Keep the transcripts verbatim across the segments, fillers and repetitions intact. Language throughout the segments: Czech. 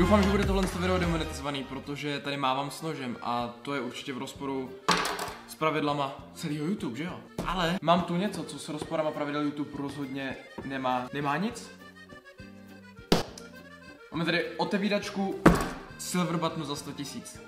Doufám, že bude tohle video demonetizovaný, protože tady mávám s nožem a to je určitě v rozporu s pravidlama celého YouTube, že jo? Ale mám tu něco, co s rozporama pravidel YouTube rozhodně nemá, nemá nic. Máme tady otevíračku Silver Buttonu za sto tisíc.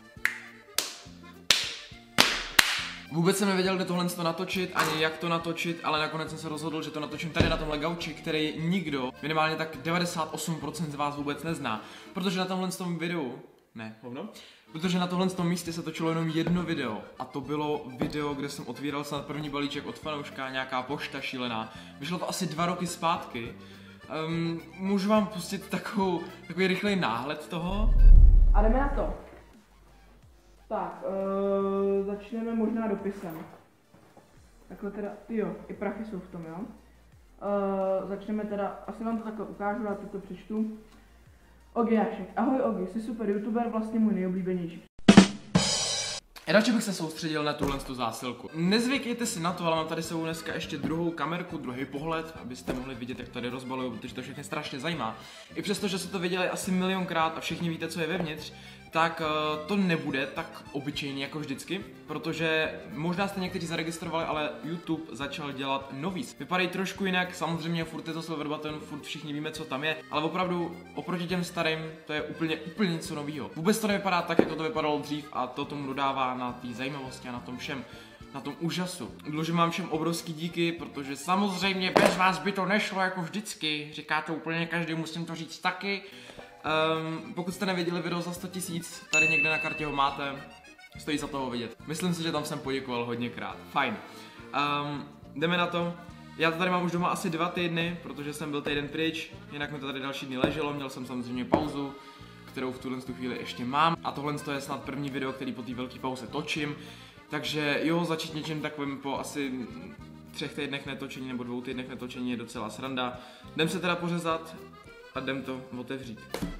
Vůbec jsem nevěděl, kde tohle natočit, ani jak to natočit, ale nakonec jsem se rozhodl, že to natočím tady na tomhle gauči, který nikdo, minimálně tak devadesát osm procent z vás vůbec nezná. Protože na tomhle tom videu, ne, hovno, protože na tomhle tom místě se točilo jenom jedno video. A to bylo video, kde jsem otvíral snad první balíček od fanouška, nějaká pošta šílená. Vyšlo to asi dva roky zpátky. Um, můžu vám pustit takovou, takový rychlej náhled toho? A jdeme na to. Tak, uh, začneme možná dopisem. Takhle teda, jo, i prachy jsou v tom, jo. Uh, začneme teda, asi vám to takhle ukážu, já to přečtu. Ogiášek, ahoj Ogi, jsi super youtuber, vlastně můj nejoblíbenější. Radši bych se soustředil na tuhle tu zásilku. Nezvykněte si na to, ale mám tady sebou dneska ještě druhou kamerku, druhý pohled, abyste mohli vidět, jak tady rozbaluju, protože to všechny strašně zajímá. I přesto, že se to viděli asi milionkrát a všichni víte, co je vevnitř, tak uh, to nebude tak obyčejný jako vždycky, protože možná jste někteří zaregistrovali, ale YouTube začal dělat nový. Vypadají trošku jinak, samozřejmě furt je to Silver Button, furt všichni víme, co tam je, ale opravdu oproti těm starým to je úplně úplně něco nového. Vůbec to nevypadá tak, jako to vypadalo dřív a to tomu dodává na té zajímavosti a na tom všem, na tom úžasu. Dlužím vám všem obrovský díky, protože samozřejmě bez vás by to nešlo jako vždycky, říká to úplně každý, musím to říct taky. Um, pokud jste neviděli video za sto tisíc, tady někde na kartě ho máte, stojí za toho vidět. Myslím si, že tam jsem poděkoval hodněkrát. Fajn. Um, jdeme na to. Já to tady mám už doma asi dva týdny, protože jsem byl týden pryč, jinak mi to tady další dny leželo, měl jsem samozřejmě pauzu, kterou v tuhle chvíli ještě mám. A tohle je snad první video, který po té velké pauze točím. Takže jo, začít něčím takovým po asi třech týdnech netočení nebo dvou týdnech netočení je docela sranda. Jdem se teda pořezat a jdem to otevřít.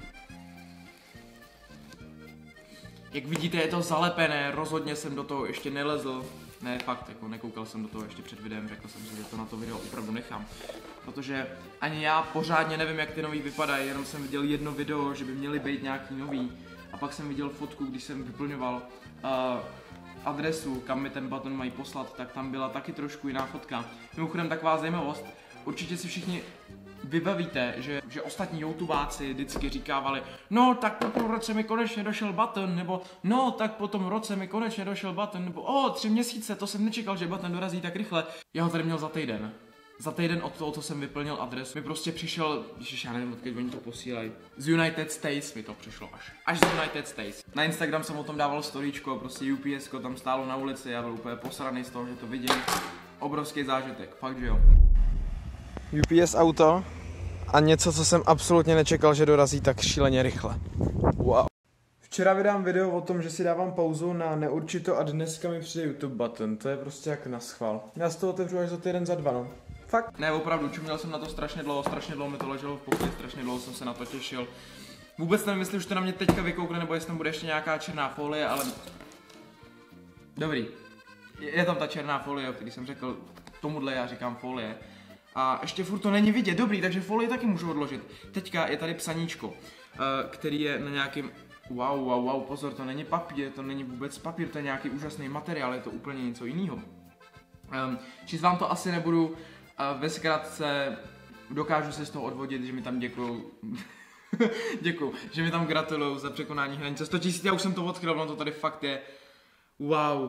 Jak vidíte, je to zalepené, rozhodně jsem do toho ještě nelezl. Ne, fakt, jako nekoukal jsem do toho ještě před videem, řekl jsem si, že to na to video opravdu nechám. Protože ani já pořádně nevím, jak ty nový vypadají, jenom jsem viděl jedno video, že by měly být nějaký nový. A pak jsem viděl fotku, když jsem vyplňoval uh, adresu, kam mi ten button mají poslat, tak tam byla taky trošku jiná fotka. Mimochodem taková zajímavost, určitě si všichni vybavíte, že, že ostatní youtubáci vždycky říkávali, no tak po půl roce mi konečně došel button, nebo no tak po tom roce mi konečně došel button, nebo o tři měsíce, to jsem nečekal, že button dorazí tak rychle. Já ho tady měl za týden. Za týden od toho, co jsem vyplnil adresu, mi prostě přišel, ježiš, já nevím, odkud oni to posílají. Z United States mi to přišlo až. Až z United States. Na Instagram jsem o tom dával storíčko, prostě U P S ko tam stálo na ulici, já byl úplně posraný z toho, že to vidím. Obrovský zážitek, fakt že jo. U P S auto a něco, co jsem absolutně nečekal, že dorazí tak šíleně rychle. Wow. Včera vydám video o tom, že si dávám pauzu na neurčito a dneska mi přijde YouTube button. To je prostě jak naschvál. Já z toho otevřu až za týden za dva, no. Fakt. Ne, opravdu, čuměl jsem na to strašně dlouho, strašně dlouho mi to leželo v pokoji, strašně dlouho jsem se na to těšil. Vůbec nevím, jestli už to na mě teďka vykoukne, nebo jestli tam bude ještě nějaká černá folie, ale... Dobrý. Je tam ta černá folie, o který jsem řekl, tomuhle já říkám folie. A ještě furt to není vidět, dobrý, takže folii taky můžu odložit. Teďka je tady psaníčko, který je na nějakým... Wow, wow, wow, pozor, to není papír, to není vůbec papír, to je nějaký úžasný materiál, je to úplně něco jiného. Um, číst vám to asi nebudu, uh, ve zkratce dokážu se z toho odvodit, že mi tam děkuju, děkuju, že mi tam gratuluju za překonání hranice sto tisíc, já už jsem to odkryl, no to tady fakt je, wow.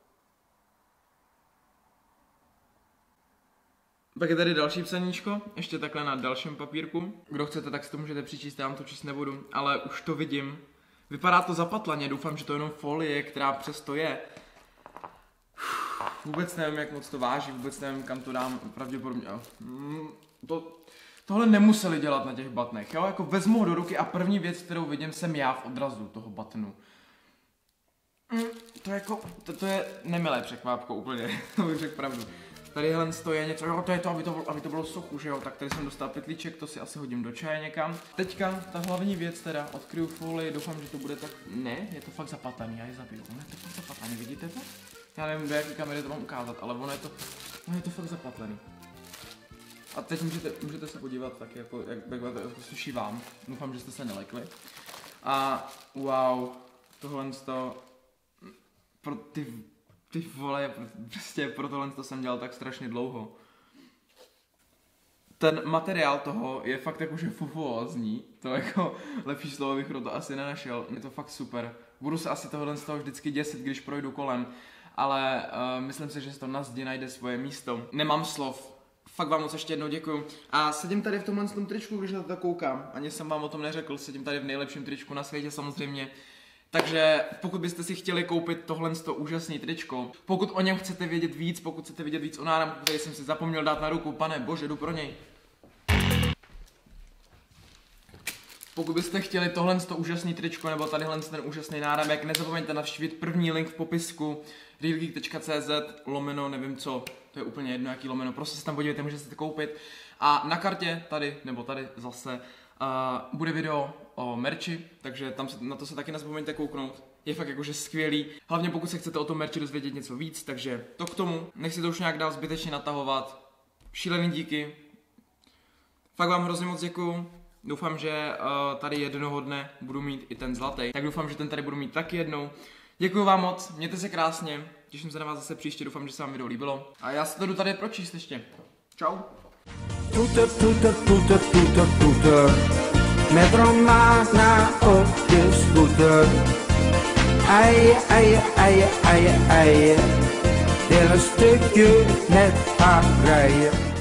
Pak je tady další psaníčko, ještě takhle na dalším papírku. Kdo chcete, tak si to můžete přečíst, já vám to číst nebudu, ale už to vidím. Vypadá to zapatlaně, doufám, že to je jenom folie, která přesto je. Vůbec nevím, jak moc to váží, vůbec nevím, kam to dám, pravděpodobně. To, tohle nemuseli dělat na těch buttonech, jo? Jako vezmu ho do ruky a první věc, kterou vidím, jsem já v odrazu toho buttonu. To, jako, to, to je nemilé překvápko úplně, to bych řekl pravdu. Tadyhle stojí něco, jo, to je to, aby to, bylo, aby to bylo sochu, že jo, tak tady jsem dostal pytlíček, to si asi hodím do čaje někam. Teďka ta hlavní věc teda, odkryju folii, doufám, že to bude tak, ne, je to fakt zapatlaný, já ji zabiju, ono je to fakt zapatlaný, vidíte to? Já nevím, do jaké kamery to mám ukázat, ale ono je to, ono je to fakt zapatlaný. A teď můžete, můžete se podívat taky, jako, jak, jak to sluší vám, doufám, že jste se nelekli. A wow, tohle to, pro ty, ty vole, prostě pro tohle to jsem dělal tak strašně dlouho. Ten materiál toho je fakt jakože fufuózní, to jako lepší slovo bych pro to asi nenašel, je to fakt super. Budu se asi tohle z toho vždycky děsit, když projdu kolem, ale uh, myslím si, že se to na zdi najde svoje místo. Nemám slov, fakt vám moc ještě jednou děkuju. A sedím tady v tomhle tom tričku, když na to koukám, ani jsem vám o tom neřekl, sedím tady v nejlepším tričku na světě samozřejmě. Takže pokud byste si chtěli koupit tohle úžasný tričko, pokud o něm chcete vědět víc, pokud chcete vědět víc o náramku, který jsem si zapomněl dát na ruku, pane bože, jdu pro něj. Pokud byste chtěli tohle úžasný tričko nebo tadyhle ten úžasný náramek, nezapomeňte navštívit první link v popisku realgeek tečka cz lomeno, nevím co, to je úplně jedno jaký lomeno, prostě se tam podívejte, můžete si to koupit. A na kartě tady, nebo tady zase, Uh, bude video o merči, takže tam se, na to se taky nezapomeňte kouknout. Je fakt jakože skvělý, hlavně pokud se chcete o tom merči dozvědět něco víc, takže to k tomu, nechci to už nějak dál zbytečně natahovat. Šílený díky. Fakt vám hrozně moc děkuju. Doufám, že uh, tady jednoho dne budu mít i ten zlatý, tak doufám, že ten tady budu mít taky jednou. Děkuju vám moc, mějte se krásně, těším se na vás zase příště, doufám, že se vám video líbilo. A já se to jdu tady pročíst ještě. Čau. Toeter, toeter, toeter, toeter, toeter. Met Romana op de scooter. Eien, eien, eien, eien, eien. Wil een stukje met haar rijden.